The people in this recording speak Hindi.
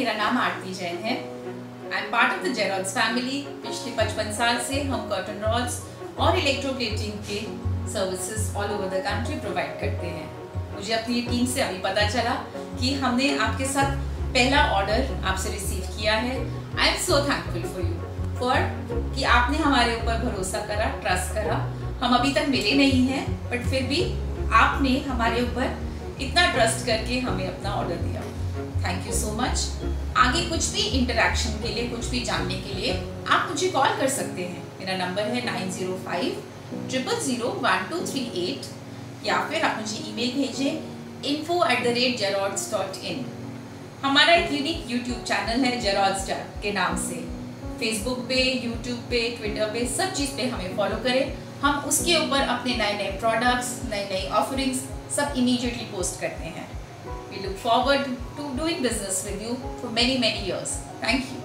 मेरा नाम आरती जैन है। I am part of the Jerods family. पिछले 55 साल से हम कर्टन रॉड्स और इलेक्ट्रोप्लेटिंग के services all over the country provide करते हैं। मुझे अपनी टीम से अभी पता चला कि हमने आपके साथ पहला ऑर्डर आपसे रिसीव किया है। I am so thankful for you for कि आपने हमारे ऊपर भरोसा करा, ट्रस्ट करा। हम अभी तक मिले नहीं हैं, बट फिर भी आपने हमारे ऊपर इतना ट्रस्ट करके हमें अपना ऑर्डर दिया। Thank you so much. आगे कुछ भी इंटरेक्शन के लिए, कुछ भी जानने के लिए आप मुझे कॉल कर सकते हैं। मेरा नंबर है 9050001238 या फिर आप मुझे ईमेल भेजें info@jerods.in। हमारा एक यूनिक यूट्यूब चैनल है जेरॉड्स के नाम से। फेसबुक पे, यूट्यूब पे, ट्विटर पे, सब चीज़ पे हमें फॉलो करें। हम उसके ऊपर अपने नए नए प्रोडक्ट्स, नई नई ऑफरिंग्स सब इमीडिएटली पोस्ट करते हैं। We look forward to doing business with you for many years. Thank you.